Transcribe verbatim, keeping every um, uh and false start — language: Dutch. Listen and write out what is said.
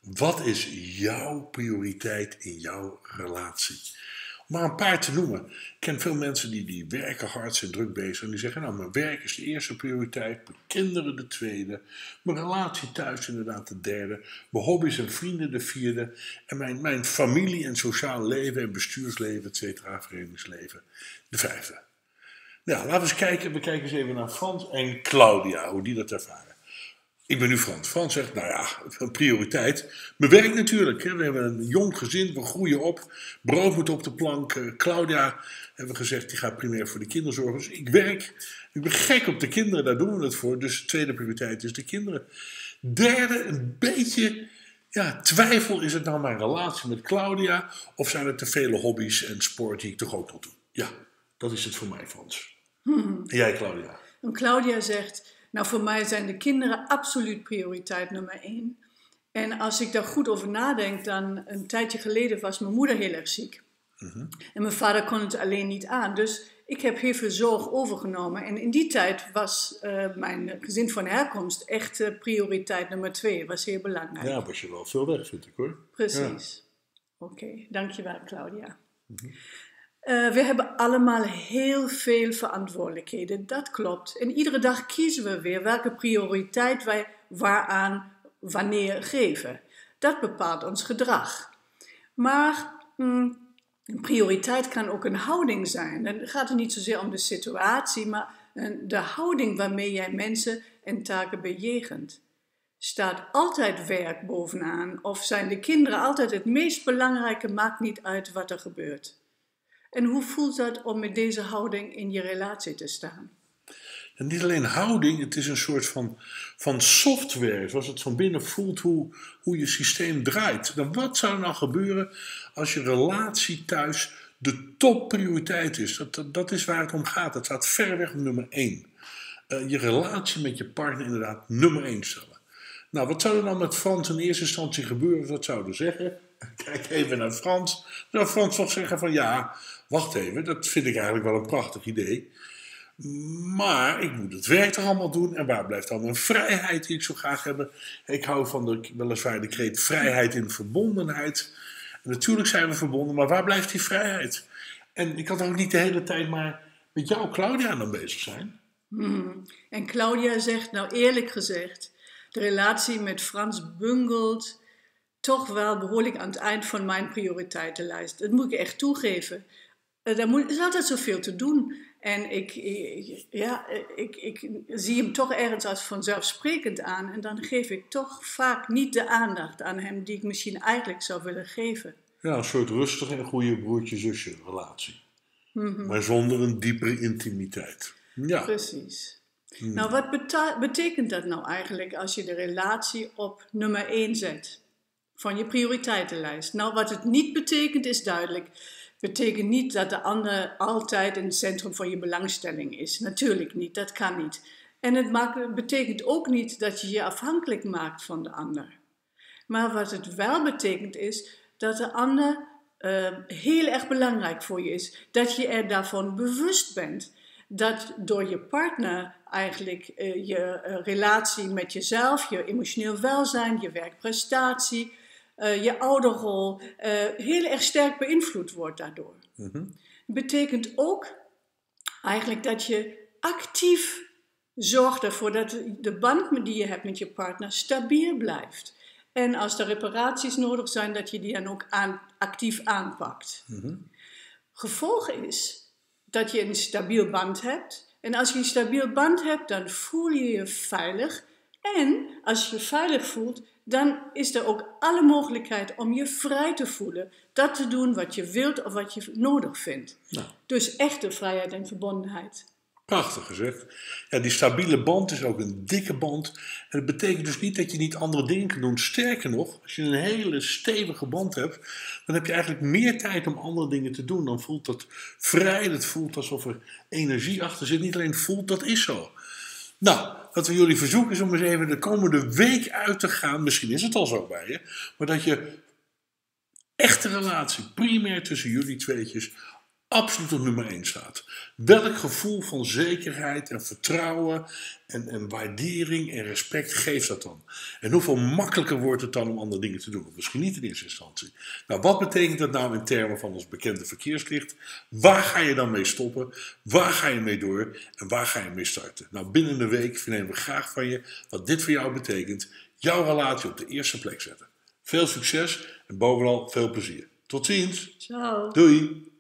Wat is jouw prioriteit in jouw relatie? Om maar een paar te noemen. Ik ken veel mensen die, die werken hard, zijn druk bezig. En die zeggen, nou, mijn werk is de eerste prioriteit. Mijn kinderen de tweede. Mijn relatie thuis inderdaad de derde. Mijn hobby's en vrienden de vierde. En mijn, mijn familie en sociaal leven en bestuursleven, et cetera, verenigingsleven de vijfde. Nou, laten we eens kijken. We kijken eens even naar Frans en Claudia, hoe die dat ervaren. Ik ben nu Frans. Frans zegt, nou ja, een prioriteit. Mijn werk natuurlijk. Hè. We hebben een jong gezin, we groeien op. Brood moet op de plank. Uh, Claudia, hebben we gezegd, die gaat primair voor de kinderzorg. Dus ik werk. Ik ben gek op de kinderen, daar doen we het voor. Dus de tweede prioriteit is de kinderen. Derde, een beetje ja, twijfel. Is het nou mijn relatie met Claudia? Of zijn het te vele hobby's en sport die ik toch ook nog doe? Ja, dat is het voor mij, Frans. Hmm. En jij, Claudia? En Claudia zegt... Nou, voor mij zijn de kinderen absoluut prioriteit nummer één. En als ik daar goed over nadenk, dan een tijdje geleden was mijn moeder heel erg ziek. Mm-hmm. En mijn vader kon het alleen niet aan. Dus ik heb heel veel zorg overgenomen. En in die tijd was uh, mijn gezin van herkomst echt uh, prioriteit nummer twee. Dat was heel belangrijk. Ja, was je wel veel weg, vind ik hoor. Precies. Ja. Oké, okay, dankjewel Claudia. Mm-hmm. Uh, we hebben allemaal heel veel verantwoordelijkheden, dat klopt. En iedere dag kiezen we weer welke prioriteit wij waaraan wanneer geven. Dat bepaalt ons gedrag. Maar mm, een prioriteit kan ook een houding zijn. Dan gaat het niet zozeer om de situatie, maar de houding waarmee jij mensen en taken bejegent. Staat altijd werk bovenaan of zijn de kinderen altijd het meest belangrijke, maakt niet uit wat er gebeurt. En hoe voelt dat om met deze houding in je relatie te staan? En niet alleen houding, het is een soort van, van software. Zoals het van binnen voelt hoe, hoe je systeem draait. Dan wat zou er nou gebeuren als je relatie thuis de topprioriteit is? Dat, dat, dat is waar het om gaat. Dat staat ver weg op nummer één. Uh, je relatie met je partner inderdaad nummer één stellen. Nou, wat zou er dan met Frans in eerste instantie gebeuren als we dat zouden zeggen? Kijk even naar Frans. Dan zou Frans toch zeggen van ja, wacht even, dat vind ik eigenlijk wel een prachtig idee. Maar ik moet het werk toch allemaal doen. En waar blijft dan mijn vrijheid die ik zo graag heb? Ik hou van de, weliswaar de kreet vrijheid in verbondenheid. En natuurlijk zijn we verbonden, maar waar blijft die vrijheid? En ik kan ook niet de hele tijd maar met jou, Claudia, dan bezig zijn. Hmm. En Claudia zegt, nou eerlijk gezegd, de relatie met Frans bungelt toch wel behoorlijk aan het eind van mijn prioriteitenlijst. Dat moet ik echt toegeven. Er moet, is altijd zoveel te doen. En ik, ik, ja, ik, ik zie hem toch ergens als vanzelfsprekend aan. En dan geef ik toch vaak niet de aandacht aan hem die ik misschien eigenlijk zou willen geven. Ja, een soort rustige en goede broertje-zusje relatie. Mm-hmm. Maar zonder een diepere intimiteit. Ja. Precies. Mm. Nou, wat beta- betekent dat nou eigenlijk als je de relatie op nummer één zet van je prioriteitenlijst? Nou, wat het niet betekent is duidelijk. Het betekent niet dat de ander altijd in het centrum van je belangstelling is. Natuurlijk niet, dat kan niet. En het, maakt, het betekent ook niet dat je je afhankelijk maakt van de ander. Maar wat het wel betekent is dat de ander uh, heel erg belangrijk voor je is. Dat je er daarvan bewust bent. Dat door je partner eigenlijk uh, je uh, relatie met jezelf, je emotioneel welzijn, je werkprestatie, uh, je ouderrol uh, heel erg sterk beïnvloed wordt daardoor. Mm-hmm. Het betekent ook eigenlijk dat je actief zorgt ervoor dat de band die je hebt met je partner stabiel blijft. En als er reparaties nodig zijn, dat je die dan ook aan, actief aanpakt. Mm-hmm. Gevolg is dat je een stabiel band hebt. En als je een stabiel band hebt, dan voel je je veilig. En als je je veilig voelt, dan is er ook alle mogelijkheid om je vrij te voelen. Dat te doen wat je wilt of wat je nodig vindt. Nou. Dus echte vrijheid en verbondenheid. Prachtig gezegd. Ja, die stabiele band is ook een dikke band. En dat betekent dus niet dat je niet andere dingen kan doen. Sterker nog, als je een hele stevige band hebt, dan heb je eigenlijk meer tijd om andere dingen te doen. Dan voelt dat vrij, dat voelt alsof er energie achter zit. Niet alleen voelt, dat is zo. Nou, wat we jullie verzoeken is om eens even de komende week uit te gaan. Misschien is het al zo bij je. Maar dat je echte relatie, primair tussen jullie tweetjes, absoluut op nummer één staat. Welk gevoel van zekerheid en vertrouwen en, en waardering en respect geeft dat dan? En hoeveel makkelijker wordt het dan om andere dingen te doen? Of misschien niet in eerste instantie. Nou, wat betekent dat nou in termen van ons bekende verkeerslicht? Waar ga je dan mee stoppen? Waar ga je mee door? En waar ga je mee starten? Nou, binnen een week vernemen we graag van je wat dit voor jou betekent. Jouw relatie op de eerste plek zetten. Veel succes en bovenal veel plezier. Tot ziens. Ciao. Doei.